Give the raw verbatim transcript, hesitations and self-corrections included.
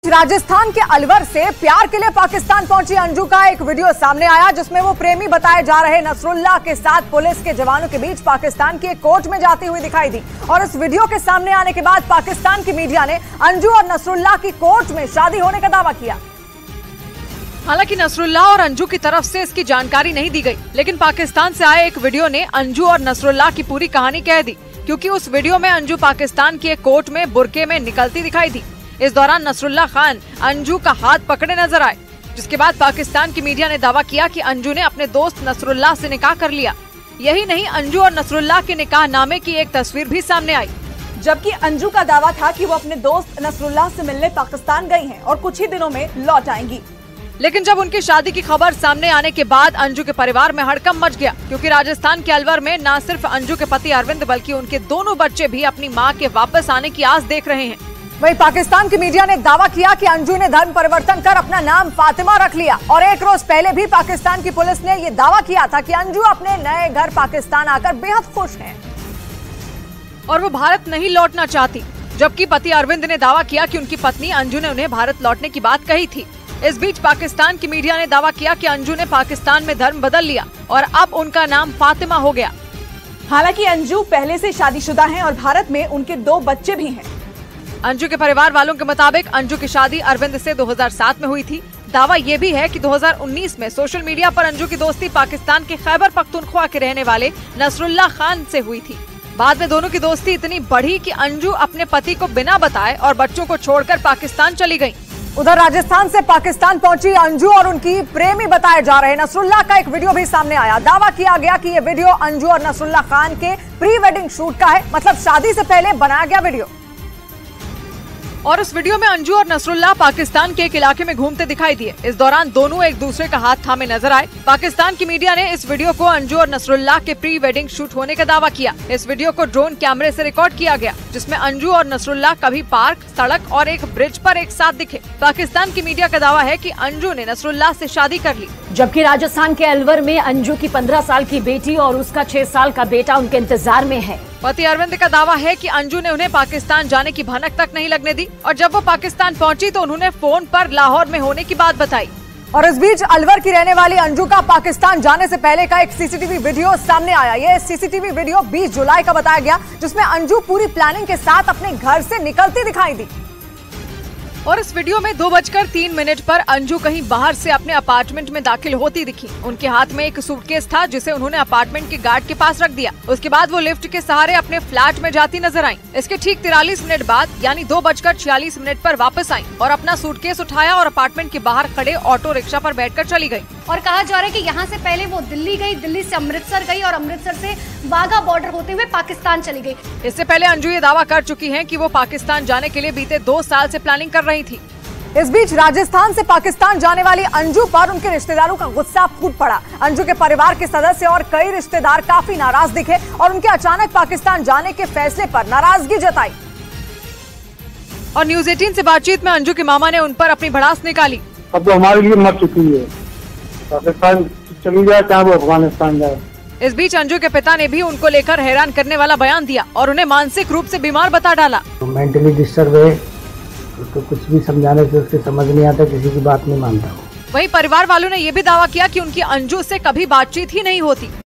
राजस्थान के अलवर से प्यार के लिए पाकिस्तान पहुंची अंजू का एक वीडियो सामने आया, जिसमें वो प्रेमी बताए जा रहे नसरुल्लाह के साथ पुलिस के जवानों के बीच पाकिस्तान की एक कोर्ट में जाती हुई दिखाई दी। और इस वीडियो के सामने आने के बाद पाकिस्तान की मीडिया ने अंजू और नसरुल्लाह की कोर्ट में शादी होने का दावा किया। हालांकि नसरुल्लाह और अंजू की तरफ से इसकी जानकारी नहीं दी गई, लेकिन पाकिस्तान से आए एक वीडियो ने अंजू और नसरुल्लाह की पूरी कहानी कह दी, क्योंकि उस वीडियो में अंजू पाकिस्तान की एक कोर्ट में बुरके में निकलती दिखाई दी। इस दौरान नसरुल्लाह खान अंजू का हाथ पकड़े नजर आए, जिसके बाद पाकिस्तान की मीडिया ने दावा किया कि अंजू ने अपने दोस्त नसरुल्लाह से निकाह कर लिया। यही नहीं, अंजू और नसरुल्लाह के निकाह नामे की एक तस्वीर भी सामने आई, जबकि अंजू का दावा था कि वो अपने दोस्त नसरुल्लाह से मिलने पाकिस्तान गई हैं और कुछ ही दिनों में लौट आएंगी। लेकिन जब उनकी शादी की खबर सामने आने के बाद अंजू के परिवार में हड़कंप मच गया, क्योंकि राजस्थान के अलवर में न सिर्फ अंजू के पति अरविंद बल्कि उनके दोनों बच्चे भी अपनी मां के वापस आने की आस देख रहे हैं। वहीं पाकिस्तान की मीडिया ने दावा किया कि अंजू ने धर्म परिवर्तन कर अपना नाम फातिमा रख लिया। और एक रोज पहले भी पाकिस्तान की पुलिस ने ये दावा किया था कि अंजू अपने नए घर पाकिस्तान आकर बेहद खुश हैं और वो भारत नहीं लौटना चाहती, जबकि पति अरविंद ने दावा किया कि उनकी पत्नी अंजू ने उन्हें भारत लौटने की बात कही थी। इस बीच पाकिस्तान की मीडिया ने दावा किया कि अंजू ने पाकिस्तान में धर्म बदल लिया और अब उनका नाम फातिमा हो गया। हालांकि अंजू पहले से शादीशुदा हैं और भारत में उनके दो बच्चे भी हैं। अंजू के परिवार वालों के मुताबिक अंजू की शादी अरविंद से दो हज़ार सात में हुई थी। दावा ये भी है कि दो हज़ार उन्नीस में सोशल मीडिया पर अंजू की दोस्ती पाकिस्तान के खैबर पख्तूनख्वा के रहने वाले नसरुल्लाह खान से हुई थी। बाद में दोनों की दोस्ती इतनी बढ़ी कि अंजू अपने पति को बिना बताए और बच्चों को छोड़कर पाकिस्तान चली गयी। उधर राजस्थान से पाकिस्तान पहुंची अंजू और उनकी प्रेमी बताए जा रहे नसरुल्लाह का एक वीडियो भी सामने आया। दावा किया गया कि ये वीडियो अंजू और नसरुल्लाह खान के प्री वेडिंग शूट का है, मतलब शादी से पहले बनाया गया वीडियो। और उस वीडियो में अंजू और नसरुल्लाह पाकिस्तान के एक इलाके में घूमते दिखाई दिए। इस दौरान दोनों एक दूसरे का हाथ थामे नजर आए। पाकिस्तान की मीडिया ने इस वीडियो को अंजू और नसरुल्लाह के प्री वेडिंग शूट होने का दावा किया। इस वीडियो को ड्रोन कैमरे से रिकॉर्ड किया गया, जिसमें अंजू और नसरुल्लाह कभी पार्क, सड़क और एक ब्रिज पर एक साथ दिखे। पाकिस्तान की मीडिया का दावा है कि अंजू ने नसरुल्लाह से शादी कर ली, जबकि राजस्थान के अलवर में अंजू की पंद्रह साल की बेटी और उसका छह साल का बेटा उनके इंतजार में है। पति अरविंद का दावा है कि अंजू ने उन्हें पाकिस्तान जाने की भनक तक नहीं लगने दी और जब वो पाकिस्तान पहुंची तो उन्होंने फोन पर लाहौर में होने की बात बताई। और इस बीच अलवर की रहने वाली अंजू का पाकिस्तान जाने से पहले का एक सीसीटीवी वीडियो सामने आया। ये सीसीटीवी वीडियो बीस जुलाई का बताया गया, जिसमें अंजू पूरी प्लानिंग के साथ अपने घर से निकलती दिखाई दी। और इस वीडियो में दो बजकर तीन मिनट पर अंजू कहीं बाहर से अपने अपार्टमेंट में दाखिल होती दिखी। उनके हाथ में एक सूटकेस था, जिसे उन्होंने अपार्टमेंट के गार्ड के पास रख दिया। उसके बाद वो लिफ्ट के सहारे अपने फ्लैट में जाती नजर आईं। इसके ठीक तिरालीस मिनट बाद यानी दो बजकर छियालीस मिनट पर वापस आईं और अपना सूटकेस उठाया और अपार्टमेंट के बाहर खड़े ऑटो रिक्शा पर बैठकर चली गयी। और कहा जा रहा है कि यहाँ से पहले वो दिल्ली गई, दिल्ली से अमृतसर गई और अमृतसर से वाघा बॉर्डर होते हुए पाकिस्तान चली गई। इससे पहले अंजू ये दावा कर चुकी हैं कि वो पाकिस्तान जाने के लिए बीते दो साल से प्लानिंग कर रही थी। इस बीच राजस्थान से पाकिस्तान जाने वाली अंजू पर उनके रिश्तेदारों का गुस्सा फूट पड़ा। अंजू के परिवार के सदस्य और कई रिश्तेदार काफी नाराज दिखे और उनके अचानक पाकिस्तान जाने के फैसले पर नाराजगी जताई। और न्यूज़ अठारह से बातचीत में अंजू के मामा ने उन पर अपनी भड़ास निकाली। अब तो हमारे लिए मर चुकी है, पाकिस्तान चली जाए चाहे वो अफगानिस्तान जाए। इस बीच अंजू के पिता ने भी उनको लेकर हैरान करने वाला बयान दिया और उन्हें मानसिक रूप से बीमार बता डाला। मेंटली डिस्टर्ब है, उसको कुछ भी समझाने से उसके समझ नहीं आता, किसी की बात नहीं मानता। वहीं परिवार वालों ने ये भी दावा किया कि उनकी अंजू से कभी बातचीत ही नहीं होती।